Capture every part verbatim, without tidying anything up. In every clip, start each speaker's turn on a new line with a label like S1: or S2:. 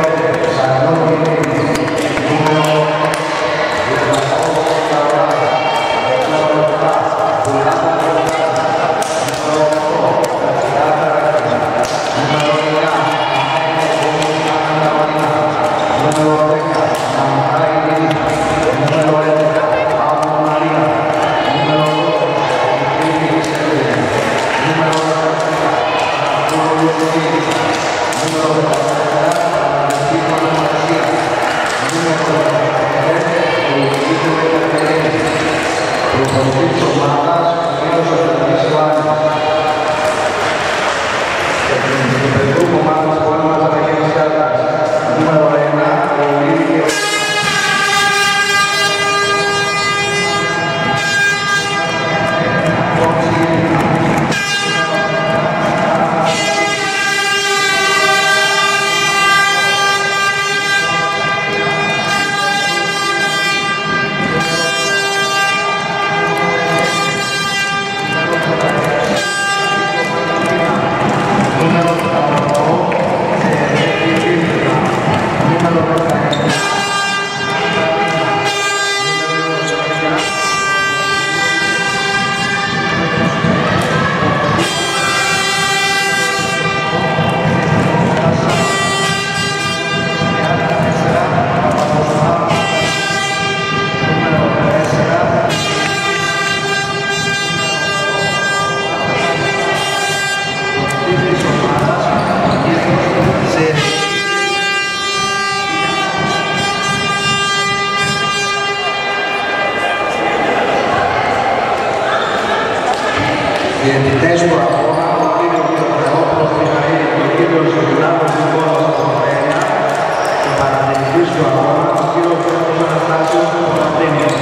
S1: Διαιτητές του αγώνα, ο κύριος Θεόπουλος Μιχαήλ και ο κύριος Ζηλάβος Νικόλας Κοπέρια, και παρατηρητής του αγώνα, ο κύριος Γιώργος Αναστάσιος Κωνσταντίνος.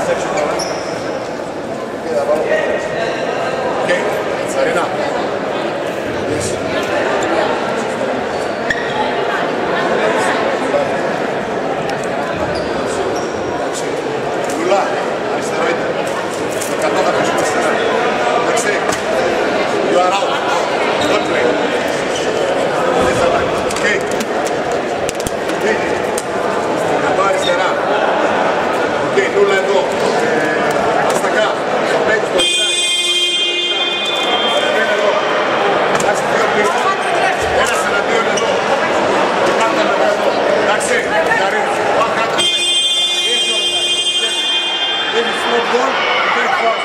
S2: Okay, Sarina. Yes. Λουλά, αριστερό είτε. εκατό θα πέσουμε αριστερά. Εντάξει. You are out. Don't play. Okay. Εκατό αριστερά. Okay, Λουλά εδώ. Αστακά. Στο παίξ, στο εξάρι. Εντάξει, δύο πίστες. Ένας εναντίον εδώ. Και πάντα με εδώ. Εντάξει, Καρίνα. Πάμε κάτω. If it's not gone, you take fast.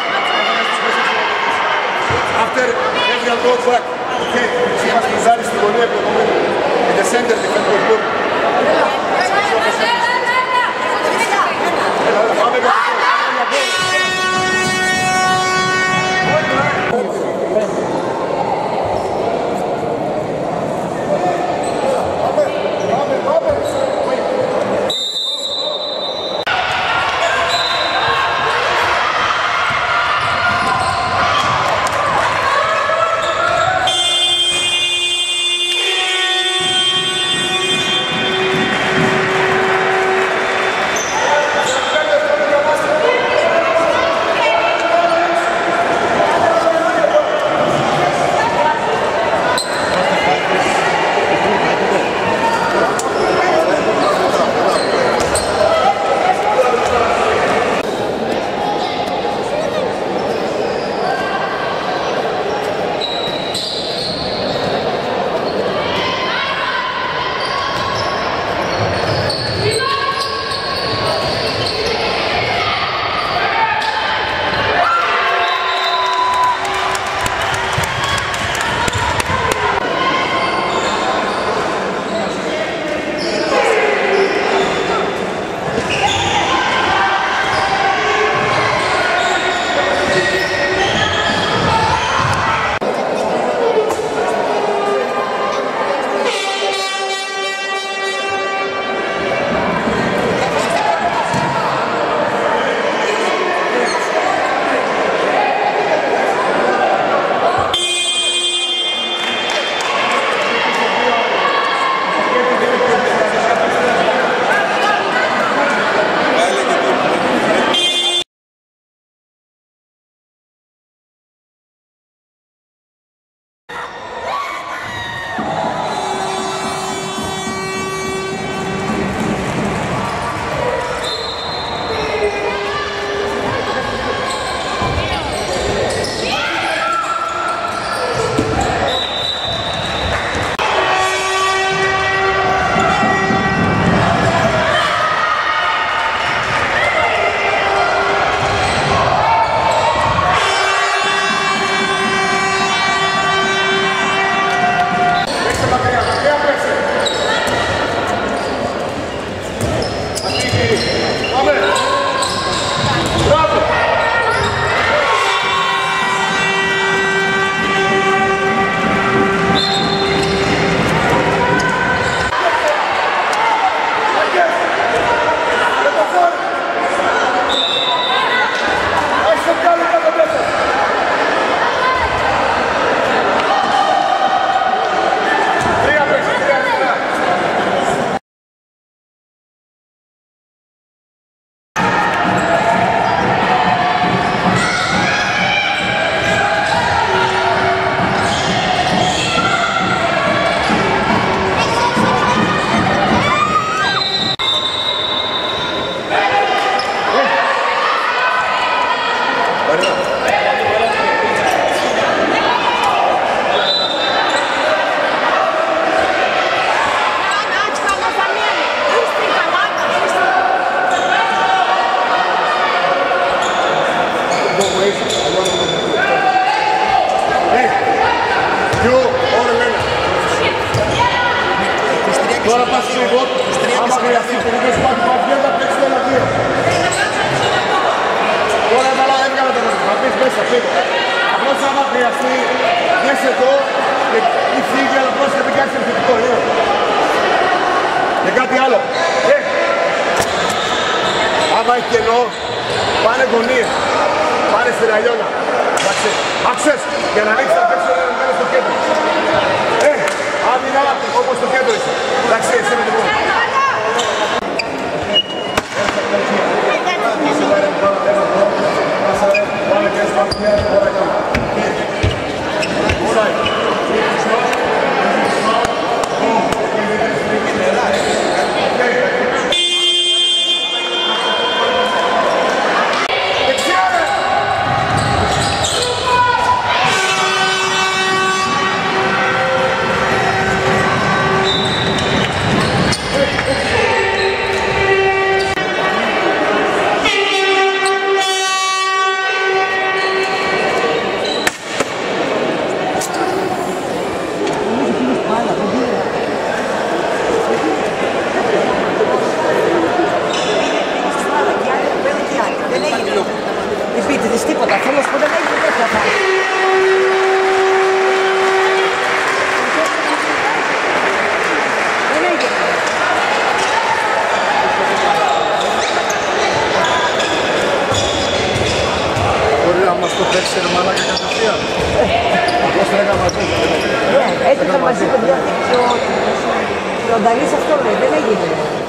S2: After everyone goes back. Okay, she has to zari στη γωνία επιλογωμένη. In the center, the center of the board. Πάμε κάτω.
S3: Τώρα πας λίγο, άμα χρειαστεί το δικό σου πάτη παπιέ, θα παίξεις το ένα δύο. Τώρα έβαλα, έβγαλα το νόμο, θα πεις μέσα, φύγω. Απλώς άμα χρειαστεί, μέσα εδώ, ή φύγει, αλλά πρόσεχε μην κάνεις επιθετικό, είναι. Και κάτι άλλο. Ε, άμα έχει κενό, πάνε είναι γωνίες. Πάνε στη ραγιόλα. Εντάξει. Άξες, για να ρίξεις απ' έξω ένα μέρο στο κέντρο. Ε, άμυνα όπως το κέντρο είσαι. Εντάξει, εσύ με την πόλη.
S4: Επίτηδες τίποτα, θέλω να σου πω δεν έγινε τέτοια φάση. Δεν έγινε.
S3: Μπορεί να μας το παίξει ρε μαλάκα κατευθείαν. Απλώς το έκανα μαζί.
S4: Ναι, έτυχα μαζί παιδιά και ο Νταλής αυτό λέει, δεν έγινε.